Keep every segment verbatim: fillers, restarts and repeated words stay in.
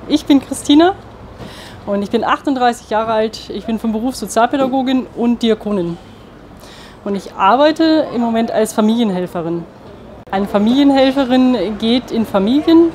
Ich bin Christina und ich bin achtunddreißig Jahre alt. Ich bin vom Beruf Sozialpädagogin und Diakonin. Und ich arbeite im Moment als Familienhelferin. Eine Familienhelferin geht in Familien,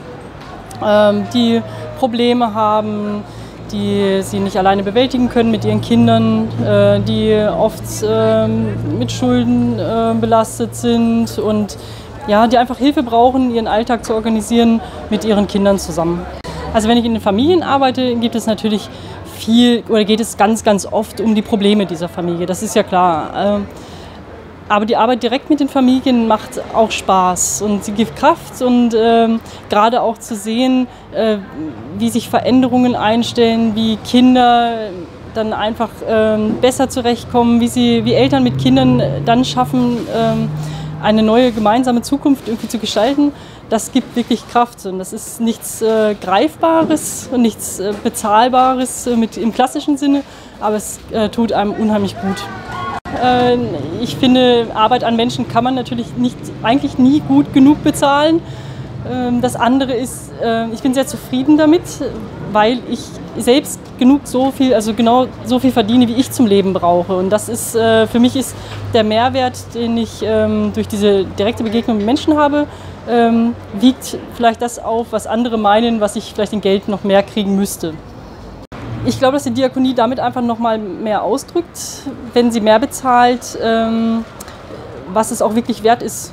ähm, die Probleme haben, die sie nicht alleine bewältigen können mit ihren Kindern, äh, die oft äh, mit Schulden äh, belastet sind und ja, die einfach Hilfe brauchen, ihren Alltag zu organisieren mit ihren Kindern zusammen. Also wenn ich in den Familien arbeite, gibt es natürlich viel oder geht es ganz, ganz oft um die Probleme dieser Familie. Das ist ja klar. Aber die Arbeit direkt mit den Familien macht auch Spaß und sie gibt Kraft und äh, gerade auch zu sehen, äh, wie sich Veränderungen einstellen, wie Kinder dann einfach äh, besser zurechtkommen, wie, sie, wie Eltern mit Kindern dann schaffen, äh, eine neue gemeinsame Zukunft irgendwie zu gestalten, das gibt wirklich Kraft. Und das ist nichts äh, Greifbares und nichts äh, Bezahlbares äh, mit, im klassischen Sinne, aber es äh, tut einem unheimlich gut. Äh, ich finde, Arbeit an Menschen kann man natürlich nicht, eigentlich nie gut genug bezahlen. Äh, das andere ist, äh, ich bin sehr zufrieden damit, weil ich selbst genug so viel, also genau so viel verdiene, wie ich zum Leben brauche. Und das ist, äh, für mich ist der Mehrwert, den ich ähm, durch diese direkte Begegnung mit Menschen habe, ähm, wiegt vielleicht das auf, was andere meinen, was ich vielleicht in Geld noch mehr kriegen müsste. Ich glaube, dass die Diakonie damit einfach noch mal mehr ausdrückt, wenn sie mehr bezahlt, ähm, was es auch wirklich wert ist,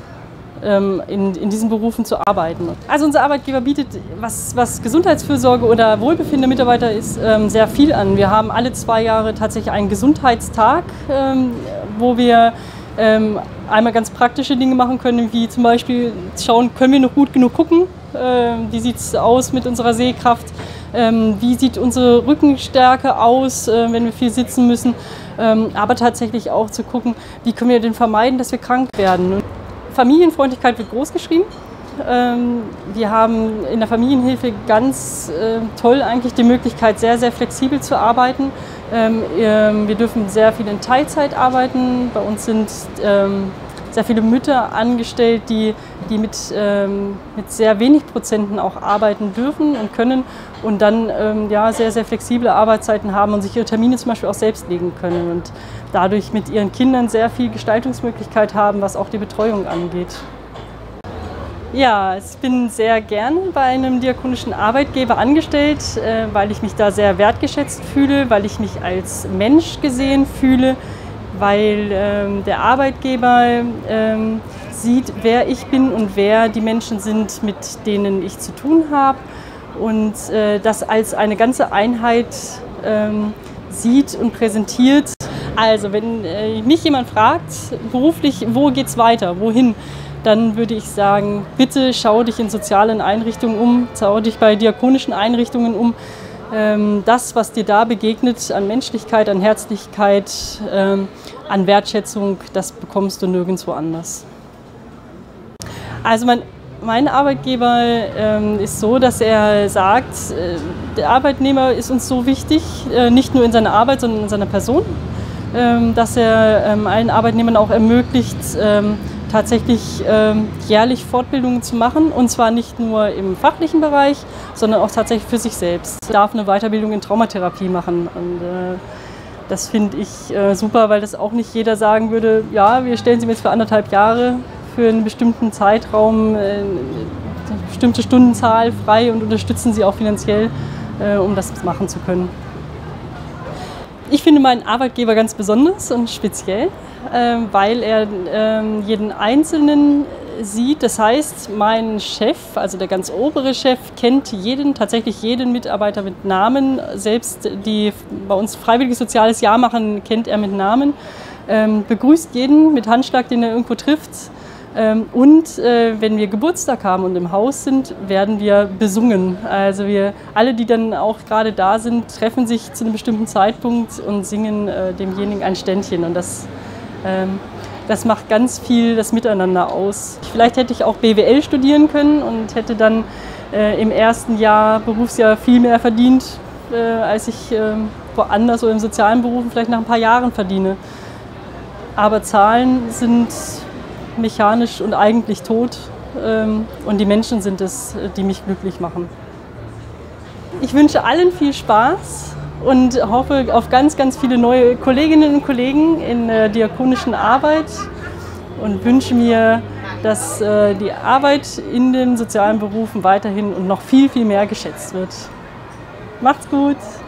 In, in diesen Berufen zu arbeiten. Also unser Arbeitgeber bietet, was, was Gesundheitsfürsorge oder Wohlbefinden der Mitarbeiter ist, ähm, sehr viel an. Wir haben alle zwei Jahre tatsächlich einen Gesundheitstag, ähm, wo wir ähm, einmal ganz praktische Dinge machen können, wie zum Beispiel schauen, können wir noch gut genug gucken, ähm, wie sieht es aus mit unserer Sehkraft, ähm, wie sieht unsere Rückenstärke aus, äh, wenn wir viel sitzen müssen, ähm, aber tatsächlich auch zu gucken, wie können wir denn vermeiden, dass wir krank werden. Familienfreundlichkeit wird groß geschrieben. Wir haben in der Familienhilfe ganz toll eigentlich die Möglichkeit, sehr, sehr flexibel zu arbeiten. Wir dürfen sehr viel in Teilzeit arbeiten. Bei uns sind sehr viele Mütter angestellt, die, die mit, mit sehr wenig Prozenten auch arbeiten dürfen und können und dann ja, sehr, sehr flexible Arbeitszeiten haben und sich ihre Termine zum Beispiel auch selbst legen können und dadurch mit ihren Kindern sehr viel Gestaltungsmöglichkeit haben, was auch die Betreuung angeht. Ja, ich bin sehr gern bei einem diakonischen Arbeitgeber angestellt, weil ich mich da sehr wertgeschätzt fühle, weil ich mich als Mensch gesehen fühle, weil ähm, der Arbeitgeber ähm, sieht, wer ich bin und wer die Menschen sind, mit denen ich zu tun habe und äh, das als eine ganze Einheit ähm, sieht und präsentiert. Also wenn äh, mich jemand fragt, beruflich, wo geht's weiter, wohin, dann würde ich sagen, bitte schau dich in sozialen Einrichtungen um, schau dich bei diakonischen Einrichtungen um. Das, was dir da begegnet, an Menschlichkeit, an Herzlichkeit, ähm, an Wertschätzung, das bekommst du nirgendwo anders. Also mein, mein Arbeitgeber ähm, ist so, dass er sagt, äh, der Arbeitnehmer ist uns so wichtig, äh, nicht nur in seiner Arbeit, sondern in seiner Person, ähm, dass er ähm, allen Arbeitnehmern auch ermöglicht, ähm, tatsächlich ähm, jährlich Fortbildungen zu machen und zwar nicht nur im fachlichen Bereich, sondern auch tatsächlich für sich selbst. Ich darf eine Weiterbildung in Traumatherapie machen und äh, das finde ich äh, super, weil das auch nicht jeder sagen würde, ja, wir stellen Sie mir jetzt für anderthalb Jahre für einen bestimmten Zeitraum äh, eine bestimmte Stundenzahl frei und unterstützen Sie auch finanziell, äh, um das machen zu können. Ich finde meinen Arbeitgeber ganz besonders und speziell, weil er jeden Einzelnen sieht. Das heißt, mein Chef, also der ganz obere Chef, kennt jeden, tatsächlich jeden Mitarbeiter mit Namen. Selbst die bei uns freiwilliges soziales Jahr machen, kennt er mit Namen. Begrüßt jeden mit Handschlag, den er irgendwo trifft. Und äh, wenn wir Geburtstag haben und im Haus sind, werden wir besungen. Also wir alle, die dann auch gerade da sind, treffen sich zu einem bestimmten Zeitpunkt und singen äh, demjenigen ein Ständchen. Und das, ähm, das macht ganz viel das Miteinander aus. Vielleicht hätte ich auch B W L studieren können und hätte dann äh, im ersten Jahr, Berufsjahr viel mehr verdient, äh, als ich äh, woanders oder im sozialen Berufen vielleicht nach ein paar Jahren verdiene. Aber Zahlen sind mechanisch und eigentlich tot ähm, und die Menschen sind es, die mich glücklich machen. Ich wünsche allen viel Spaß und hoffe auf ganz, ganz viele neue Kolleginnen und Kollegen in der diakonischen Arbeit und wünsche mir, dass die Arbeit in den sozialen Berufen weiterhin und noch viel, viel mehr geschätzt wird. Macht's gut!